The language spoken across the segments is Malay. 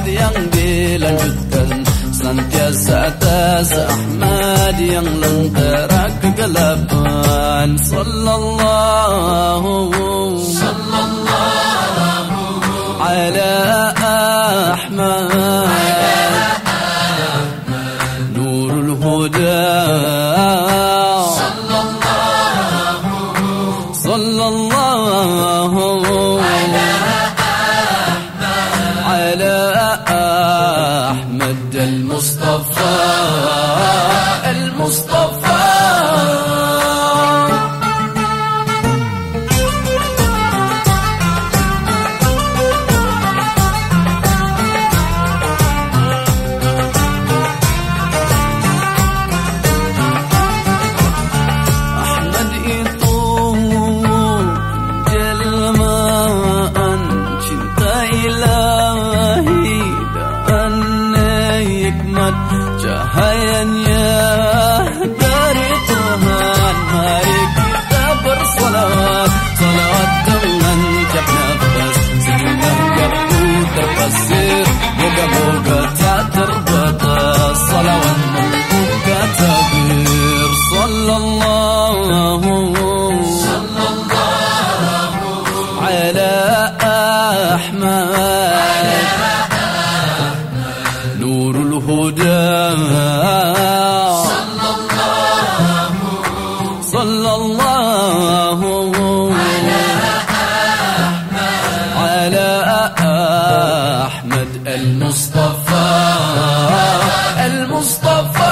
yang dilanjutkan, senantiasa atas Ahmad yang lentera kegelapan. Sallallahu ala Ahmad Nurul Huda. Sallallahu ala Ahmad al-Mustafa al-Mustafa. Cahayanya dari Tuhan, mari kita bersalawat. Salawat dengan tiap nafas, sehingga waktu terpasir. Moga-moga tak terbatas, salawat membuka tabir. Sallallahu ala Ahmad Nurul Huda. Sallallahu ala Ahmad al-Mustafa al-Mustafa.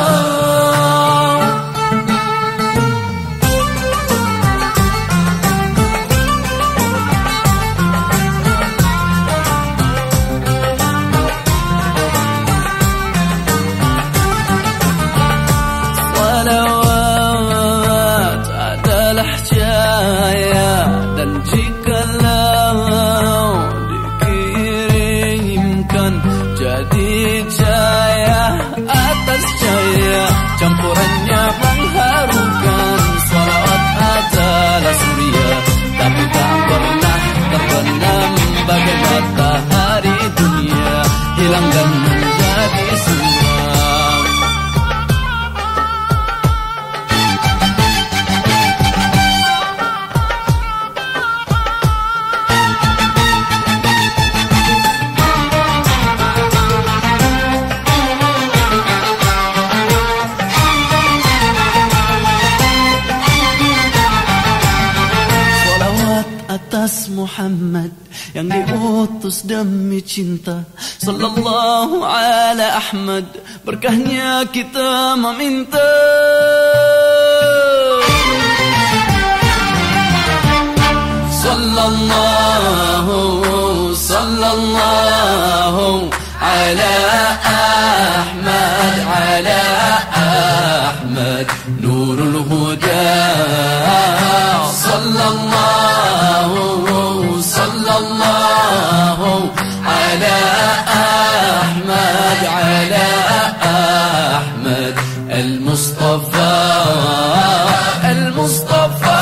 Campurannya mengharukan, salawat adalah surya, tapi tak pernah terbenam bagai matahari dunia, hilang dan menjadi suram. Muhammad yang diutus demi cinta. Sallallahu ala Ahmad, berkahnya kita meminta. Sallallahu ala Ahmad, ala Ahmad Nurul Huda. Sallallahu ala Ahmad, ala Ahmad al-Mustafa al-Mustafa.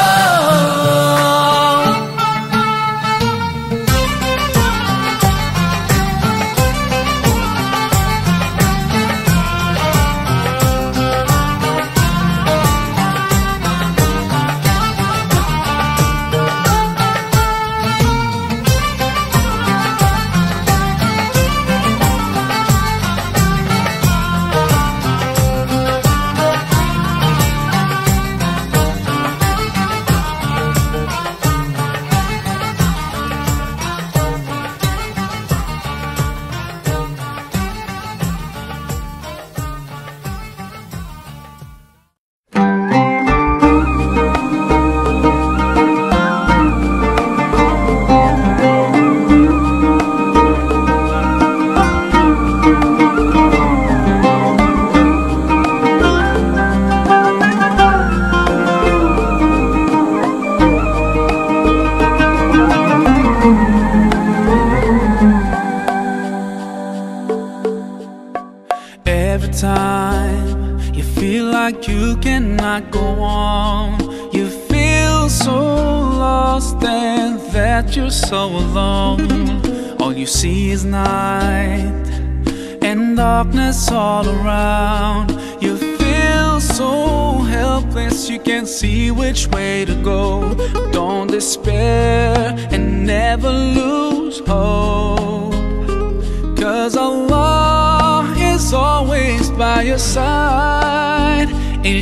like you cannot go on. You feel so lost. lost and that you're so alone. All you see is night and darkness all around. You feel so helpless, you can't see which way to go. Don't despair and never lose hope, 'cause Allah is always by your side.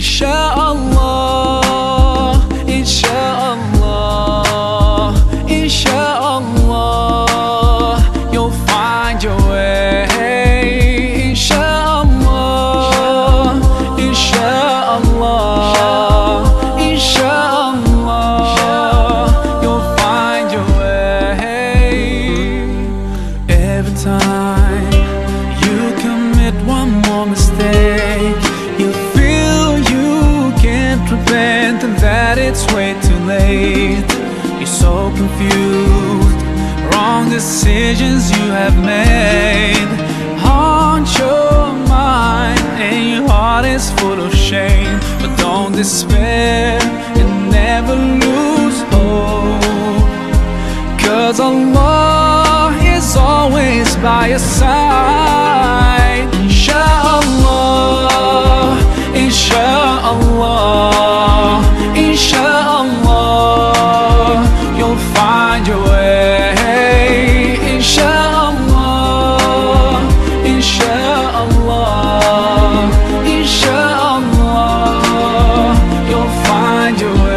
Insha'Allah, Insha'Allah, Insha'Allah, you'll find your way. Insha'Allah, Insha'Allah, Insha'Allah, you'll find your way. Every time you commit one more mistake, you feel you can't repent and that it's way too late. You're so confused, wrong decisions you have made haunt your mind and your heart is full of shame. But don't despair and never lose hope, 'cause Allah is always by your side. Insha'Allah, Insha'Allah, Insha'Allah, you'll find your way. Insha'Allah, Insha'Allah, Insha'Allah, you'll find your way.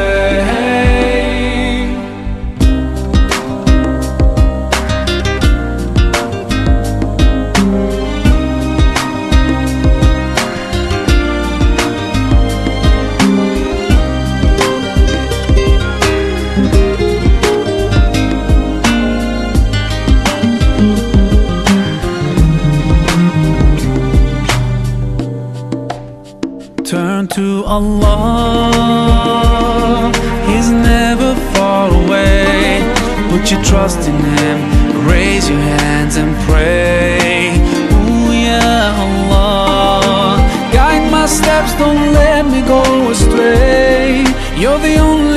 Turn to Allah, He's never far away. Put your trust in Him, raise your hands and pray. Ooh, yeah, Allah, guide my steps, don't let me go astray. You're the only